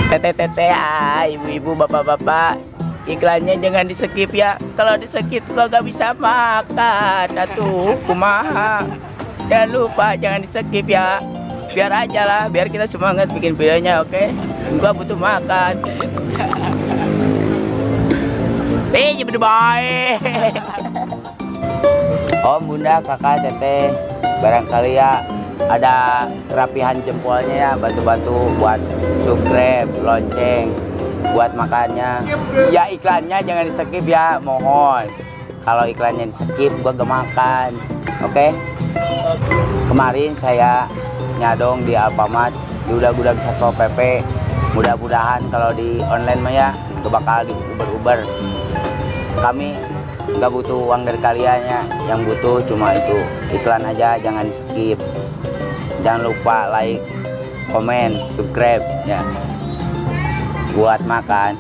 Teteh, ibu-ibu, bapak-bapak, iklannya jangan di skip ya. Kalau di skip gua gak bisa makan. Atuh, kumaha. Jangan lupa jangan di skip ya. Biar aja lah, biar kita semangat bikin videonya, oke? Gua butuh makan. Bye. Om, bunda, kakak, teteh, barangkali ya ada rapihan jempolnya ya, batu-batu buat subscribe, lonceng, buat makannya. Ya iklannya jangan di skip ya, mohon. Kalau iklannya di skip gua gak makan, oke? Kemarin saya nyadong di Alfamart, di udah Satpol PP. Mudah-mudahan kalau di online mah ya gak bakal di Uber. Kami gak butuh uang dari kalian ya, yang butuh cuma itu iklan aja, jangan di skip. Jangan lupa like, komen, subscribe ya, buat makan.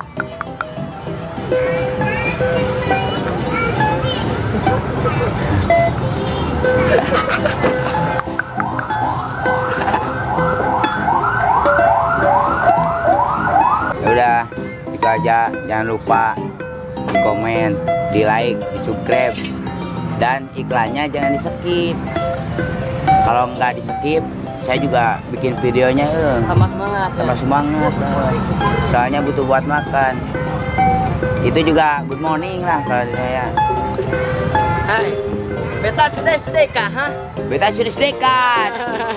Ya udah, itu aja. Jangan lupa di komen, di like, di subscribe, dan iklannya jangan di skip. Kalau nggak di skip, saya juga bikin videonya sama semangat. Soalnya butuh buat makan. Itu juga good morning lah kalau saya. Hai, beta sudah sedekah, ha? Beta sudah sedekah.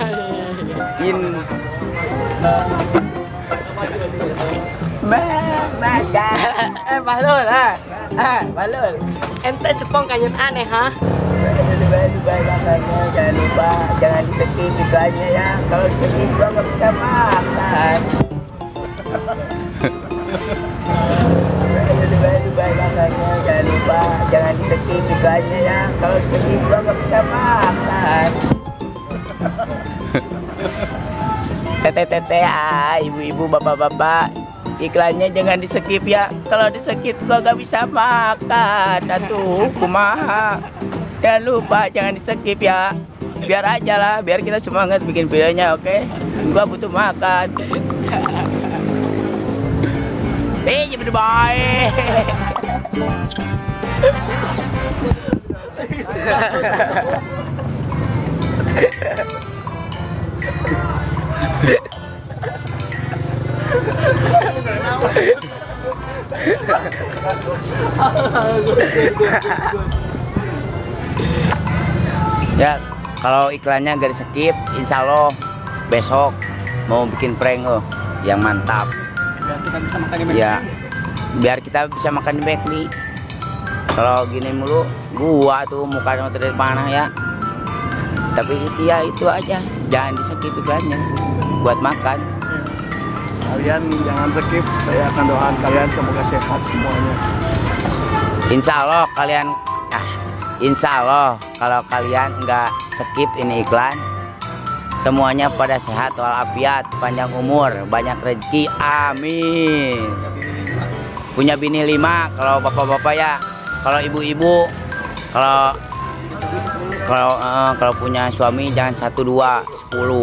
Balul, Balul. Ente sepong kanyut aneh, ha? Jangan lupa, jangan di skip iklannya ya. Kalau di skip gua nggak bisa makan. Jangan lupa, jangan di skip iklannya ya. Kalau di skip gua nggak bisa makan. Teteh, ibu-ibu, bapak-bapak, iklannya jangan di skip ya. Kalau di skip gua gak bisa makan. Atuh, kumaha. Jangan lupa jangan di skip ya. Biar aja lah, biar kita semangat bikin videonya, oke? Gua butuh makan. Bye. Ya, kalau iklannya gak di skip, insya Allah besok mau bikin prank yang mantap. Biar kita bisa makan di ya, biar kita bisa makan di McD. Kalau gini mulu, gua tuh mukanya dari mana ya. Tapi ya itu aja, jangan di skip iklannya buat makan. Kalian jangan skip, saya akan doakan kalian semoga sehat semuanya. Insya Allah kalau kalian nggak skip ini iklan, semuanya pada sehat walafiat, panjang umur, banyak rezeki, amin. Punya bini 5 kalau bapak-bapak ya. Kalau ibu-ibu, kalau punya suami jangan 1, 2, 10.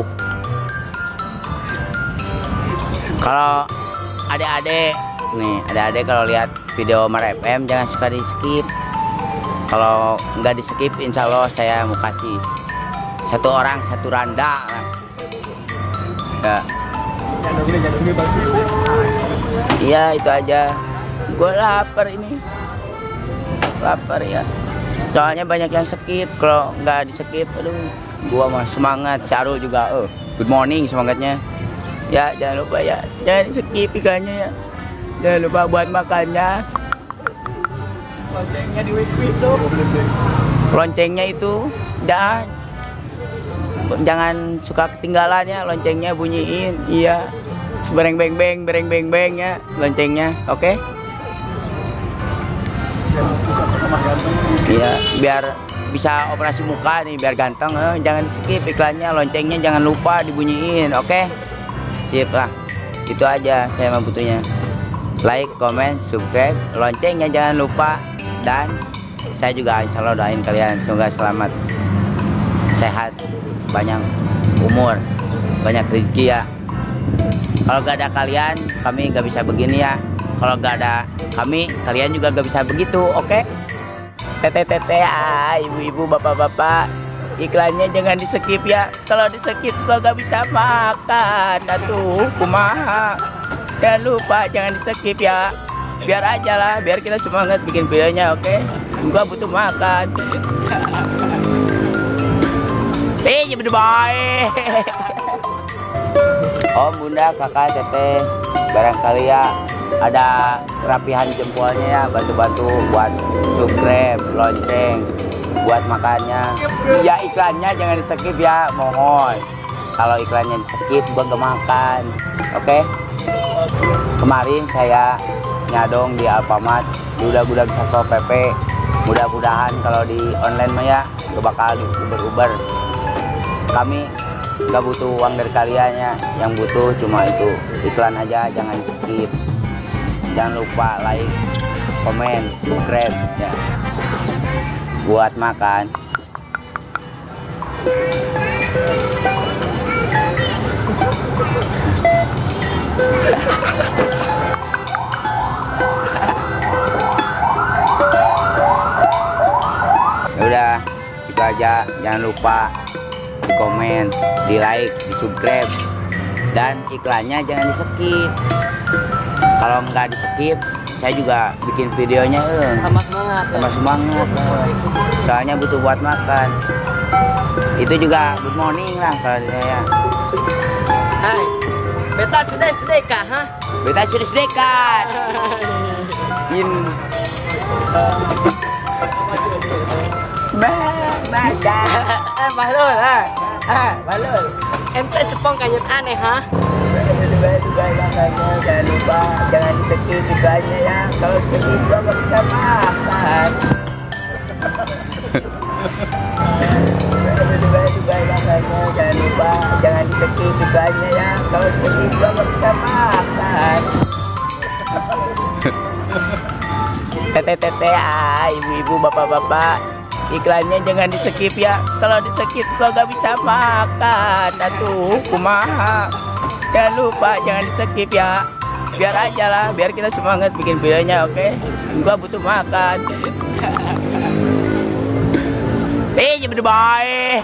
Kalau adik-adik kalau lihat video Mar FM jangan suka di skip. Kalau nggak di skip, insya Allah saya mau kasih 1 orang 1 randa ya. Jadungnya bagus. Iya itu aja. Gue lapar ini, lapar ya. Soalnya banyak yang skip. Kalau nggak di skip, aduh, gua mah semangat. Syarul juga, good morning semangatnya. Ya jangan lupa ya, jangan di skip iklannya ya. Jangan lupa buat makannya. Loncengnya di wik tuh. Loncengnya itu jangan suka ketinggalan ya, loncengnya bunyiin. Iya, bereng beng beng ya loncengnya, oke? Iya, biar bisa operasi muka nih, biar ganteng. Jangan skip iklannya, loncengnya jangan lupa dibunyiin, oke? Sip lah, itu aja saya mau butuhnya. Like, comment, subscribe, loncengnya jangan lupa. Dan saya juga insya Allah doain kalian semoga selamat, sehat, banyak umur, banyak rezeki ya. Kalau nggak ada kalian, kami nggak bisa begini ya. Kalau nggak ada kami, kalian juga nggak bisa begitu, oke? Tete, ibu-ibu, bapak-bapak, iklannya jangan di skip ya. Kalau di skip gua nggak bisa makan, atuh, kumaha. Jangan lupa jangan di skip ya. Biar aja lah, biar kita semangat bikin videonya, oke? Gua butuh makan. Jangan baik. Om, bunda, kakak, teteh, barangkali ya ada kerapihan jempolnya ya, bantu-bantu buat subscribe, lonceng, buat makannya. Ya iklannya jangan di skip ya, mohon. Kalau iklannya di skip gua gak makan, oke? Kemarin saya nyadong di Alfamart, udah Satpol PP. Mudah-mudahan kalau di online mah ya gak bakal diuber-uber. Kami gak butuh uang dari kalian ya, yang butuh cuma itu iklan aja, jangan skip. Jangan lupa like, komen, subscribe ya, buat makan. Udah itu aja, jangan lupa di komen, di like, di subscribe, dan iklannya jangan di skip. Kalau nggak di skip, saya juga bikin videonya Sama semangat. sama semangat. Soalnya butuh buat makan. Itu juga good morning lah kalau saya. Hai, beta sudah kah, ha? Beta sudah sedekat. Bahlul, Bahlul. Ente sepong kanyut aneh, ha? Jangan lupa jangan di skip iklannya ya. Kalau di skip gua nggak bisa makan. Jangan lupa jangan di skip iklannya ya. Kalau di skip gua nggak bisa makan. Tete, ibu-ibu, bapak-bapak, iklannya jangan di skip ya. Kalau di skip gua nggak bisa makan, atuh, kumaha. Jangan lupa jangan di skip ya. Biar aja lah, biar kita semangat bikin videonya, oke? Gua butuh makan. Jangan baik.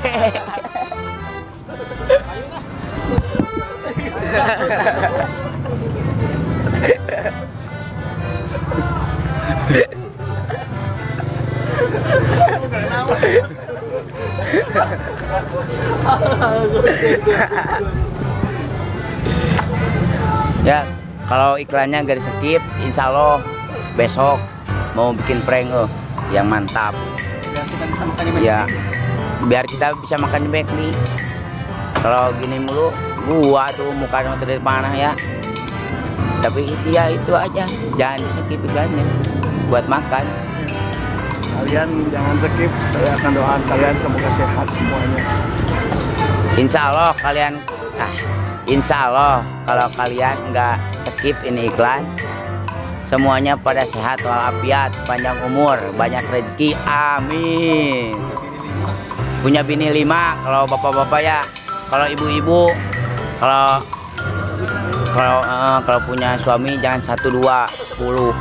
Ya, kalau iklannya gak di skip, insya Allah besok mau bikin prank yang mantap. Biar kita bisa makan di Ya, biar kita bisa makan di McD. Kalau gini mulu, gua tuh mukanya terlihat panah ya. Tapi itu ya itu aja, jangan di skip iklannya buat makan. Kalian jangan skip, saya akan doakan kalian semoga sehat semuanya. Insya Allah kalau kalian nggak skip ini iklan, semuanya pada sehat walafiat, panjang umur, banyak rezeki, amin. Punya bini 5 kalau bapak-bapak ya. Kalau ibu-ibu, kalau punya suami jangan 1, 2, 10.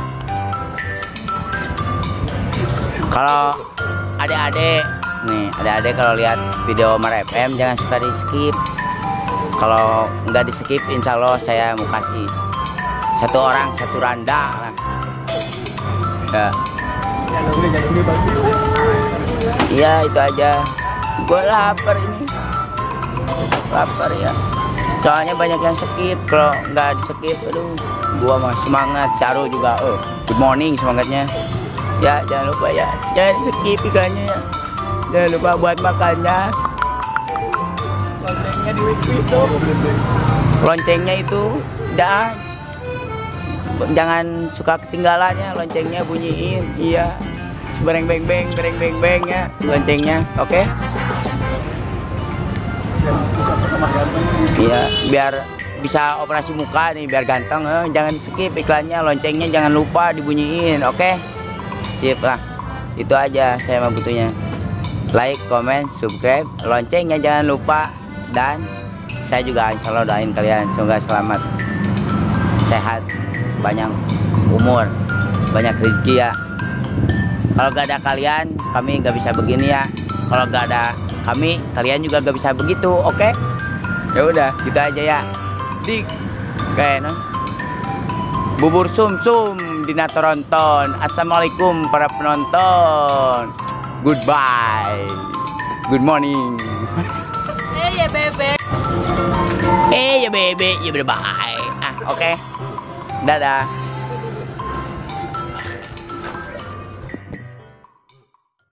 Kalau adik-adik kalau lihat video Mar FM jangan suka di skip. Kalau nggak di skip, insya Allah saya mau kasih 1 orang 1 randa lah. Ya. Jadulnya bagus. Iya itu aja. Gue lapar ini. Lapar ya. Soalnya banyak yang skip. Kalau nggak di skip, aduh, gua mah semangat. Syaru juga, good morning semangatnya. Ya jangan lupa ya, jangan di skip iklannya ya. Jangan lupa buat makannya. Loncengnya di wik tuh. Loncengnya itu jangan suka ketinggalan ya, loncengnya bunyiin. Iya, bereng beng beng ya loncengnya, oke? Iya, biar bisa operasi muka nih, biar ganteng. Jangan di skip iklannya, loncengnya jangan lupa dibunyiin, oke? Sip lah, itu aja saya mau butuhnya. Like, comment, subscribe, loncengnya jangan lupa. Dan saya juga insya Allah doain kalian semoga selamat. sehat, banyak umur, banyak rezeki ya. Kalau gak ada kalian, kami gak bisa begini ya. Kalau gak ada kami, kalian juga gak bisa begitu, oke? Ya udah, gitu aja ya. Kayak no? Bubur sum-sum dina Toronton. Assalamualaikum para penonton. Goodbye. Good morning. Ya bebe. Ya bebe, ya bye. Oke. Dadah.